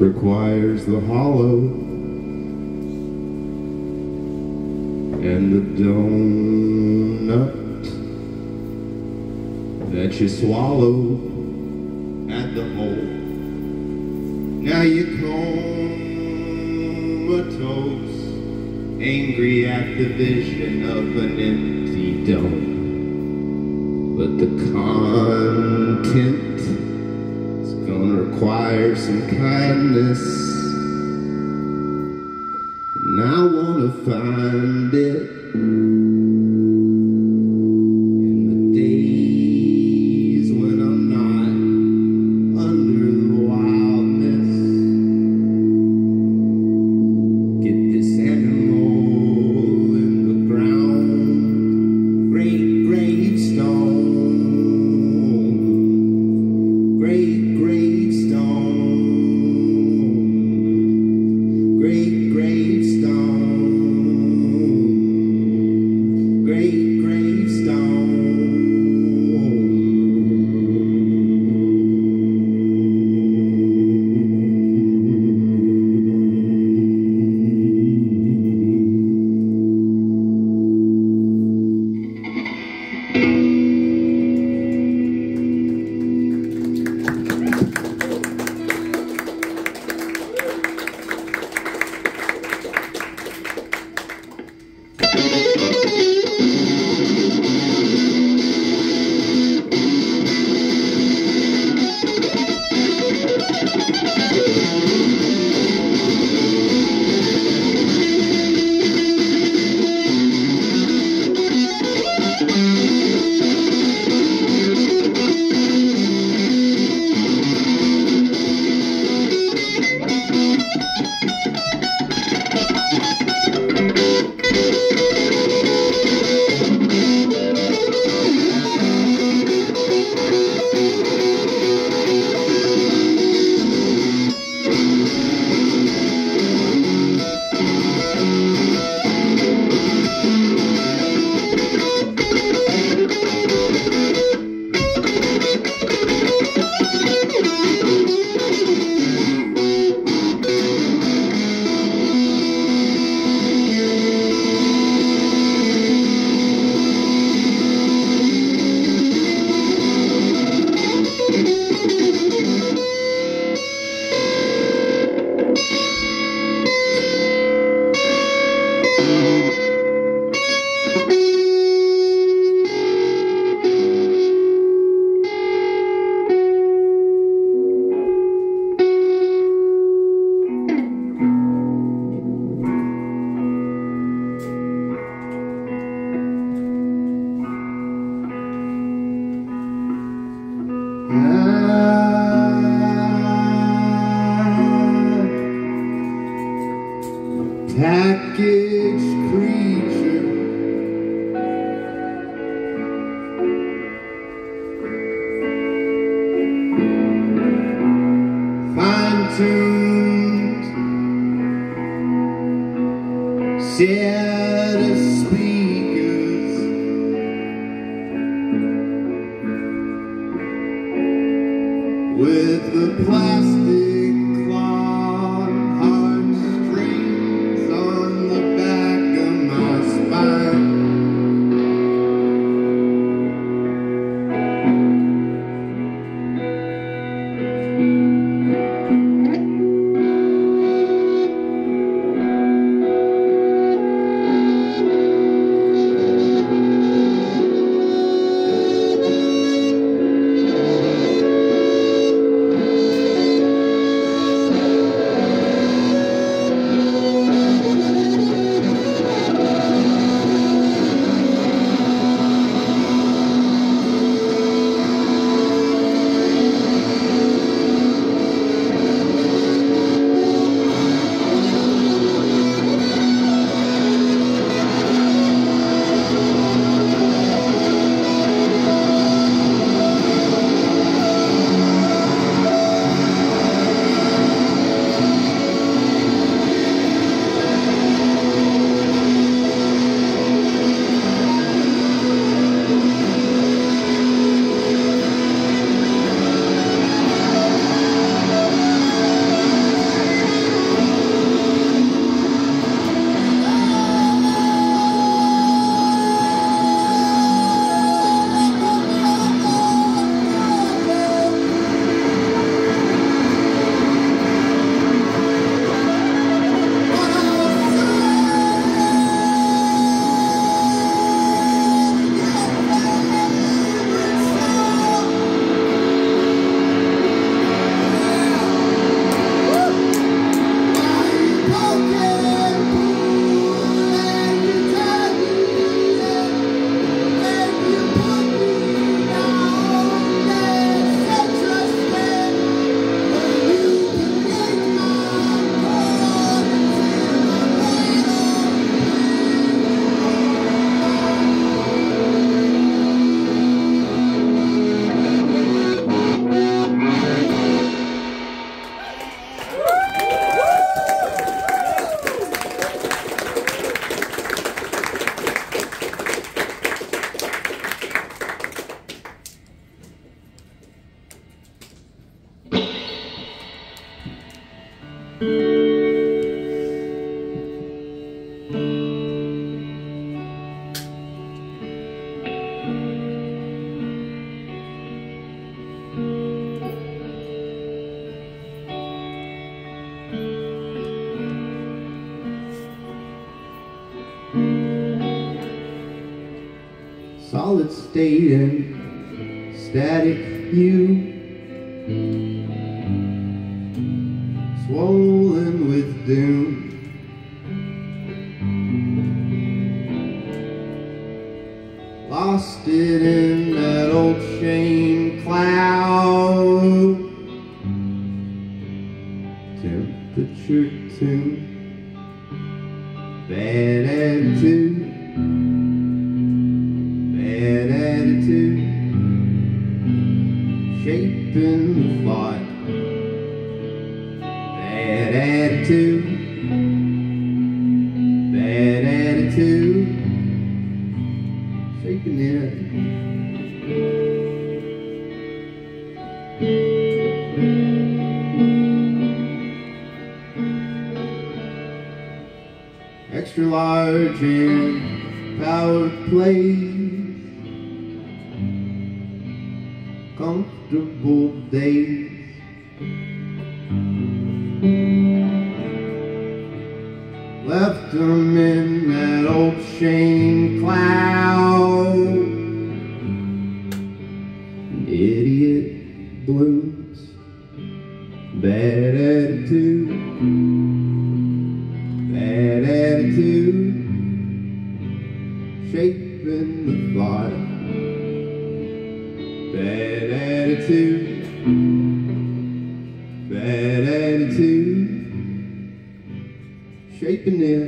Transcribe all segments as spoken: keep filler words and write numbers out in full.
requires the hollow and the donut that you swallow at the hole. Now you're comatose, angry at the vision of an empty dome. But the content is gonna require some kindness, and I wanna find it in the days when I'm not under the wildness. Get this animal in the ground, great gravestone. Great gravestone, great gravestone, great gravestone. Package creature, fine-tuned set of speakers, with the plastic Solid state and static hue, swollen with doom. Lost it in that old shame cloud. Temperature tune, bad attitude. Bad attitude, shaping the thought. Bad attitude, bad attitude, shaping it. Extra large and power play. Comfortable days, left them in that old shame cloud. Idiot blues, bad attitude, bad attitude, shaping the thought. Bad attitude, bad attitude, shaping it.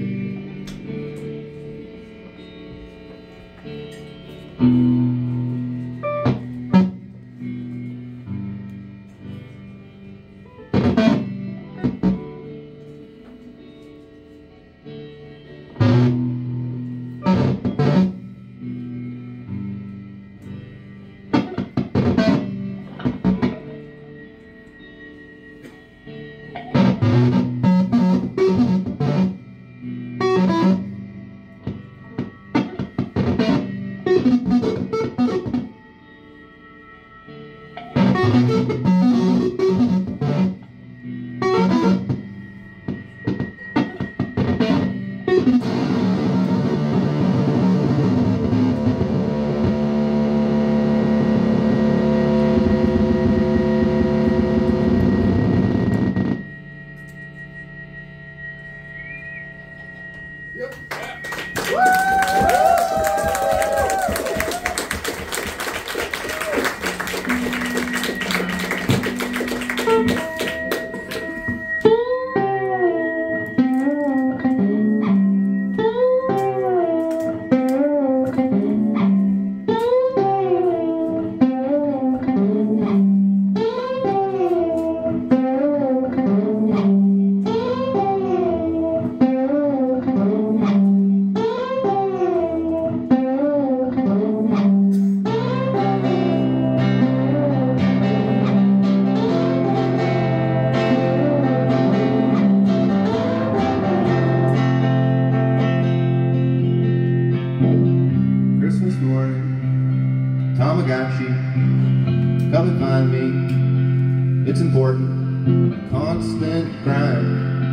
Tamagotchi, come and find me. It's important, constant crime.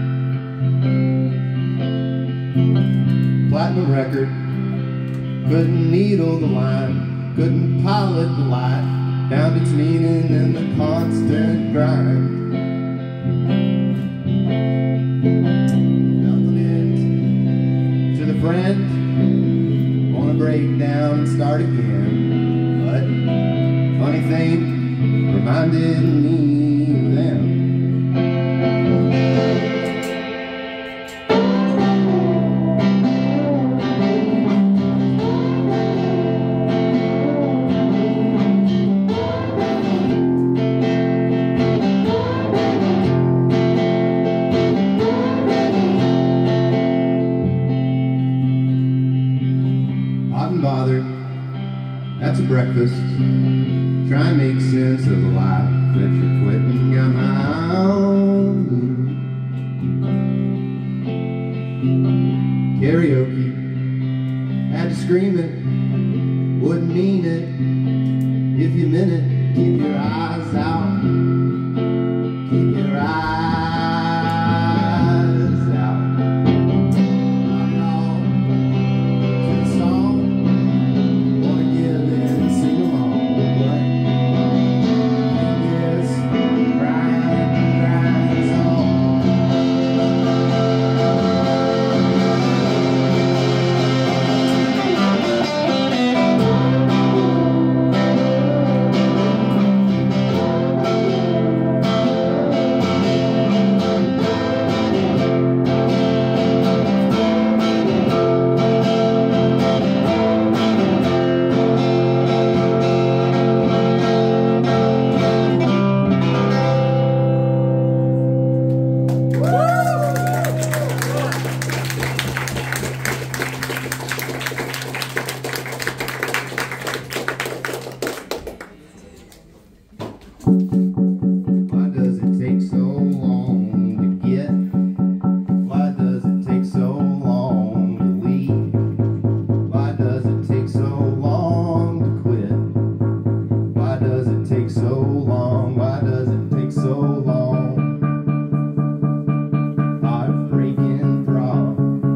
Platinum record, couldn't needle the line, couldn't pilot the light, found its meaning in the constant grind. Nothing ends to the friend, wanna break down and start again. But funny thing, reminded me of them. Hot and bothered, that's a breakfast. Try and make sense of the life that you're quitting. Got my own dream it, wouldn't mean it if you meant it. Keep your eyes out, keep your eyes out. I'm all to the song, wanna give in and sing along. Yes, grind, grinds on. Why does it take so long to get? Why does it take so long to leave? Why does it take so long to quit? Why does it take so long? Why does it take so long? Heartbreaking throb.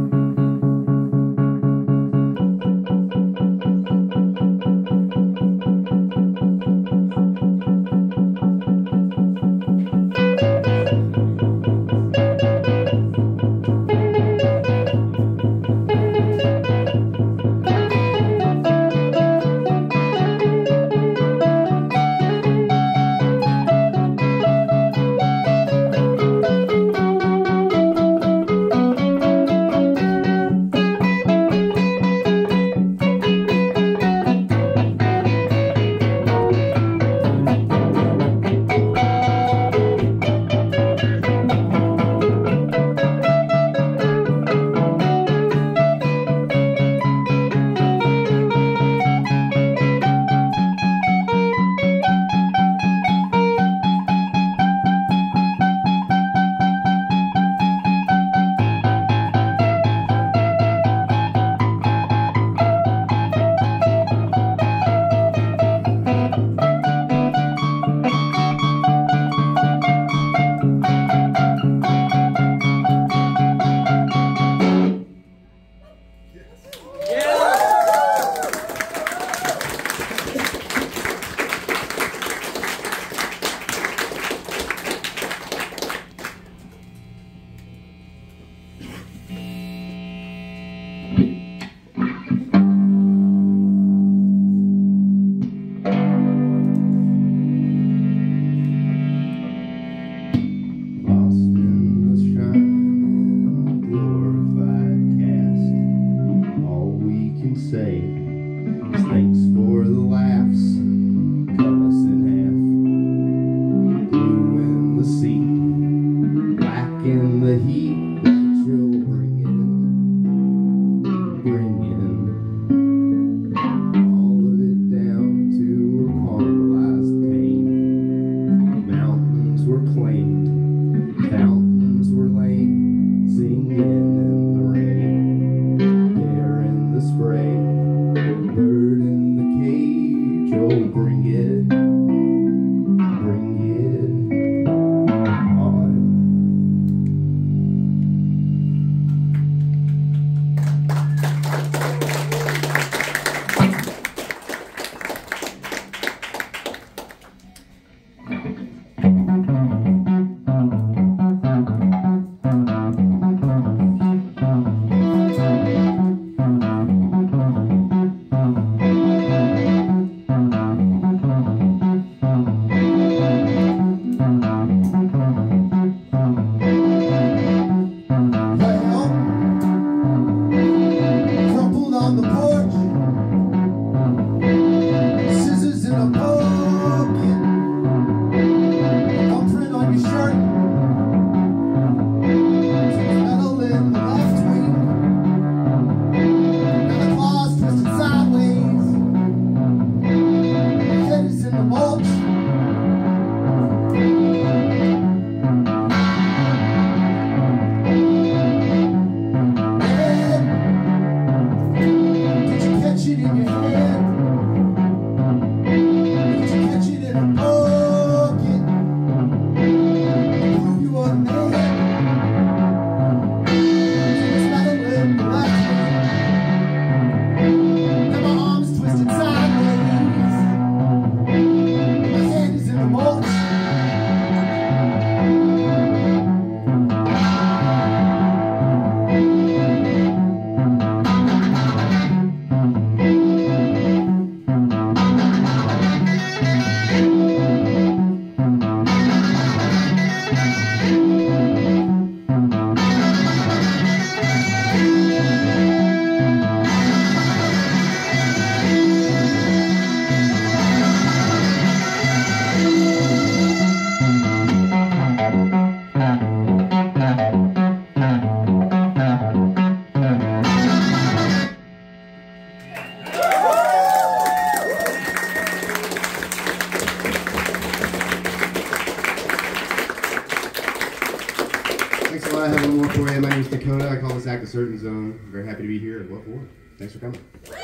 Say thanks for the laughs, cut us in half, blue in the seat, black in the heat that you'll bring in, bring in, all of it down to a caramelized pain. Mountains were claimed, fountains were lame, singing in the rain, air in the spray. Bird in the cage, oh bring it, bring it on. I have one more for you. My name is Dakota. I call this act a certain zone. I'm very happy to be here and what for. Thanks for coming.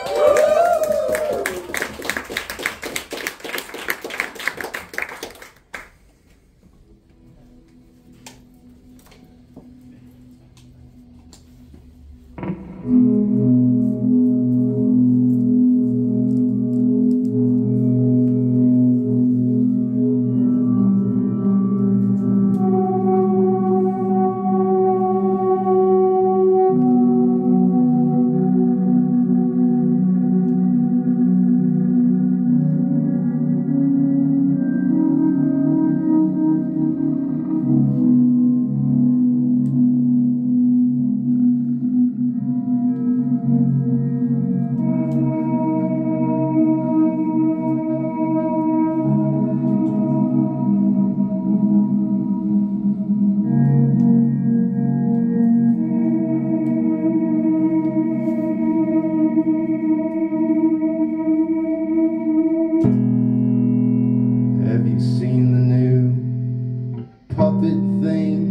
Have you seen the new puppet thing?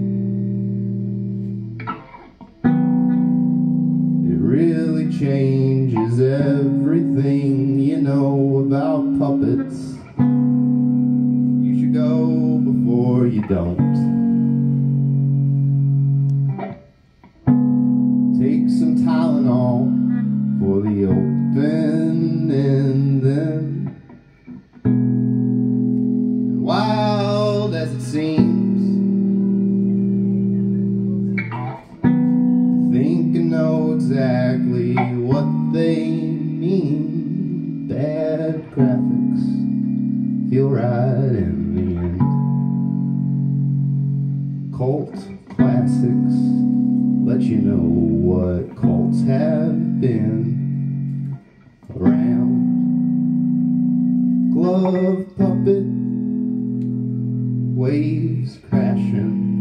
It really changes everything you know about puppets. You should go before you don't. Take some Tylenol for the open and then, wild as it seems, I think I know exactly what they mean. Bad graphics feel right in the end. Cult classics let you know what cults have been around. Glove puppet, waves crashing,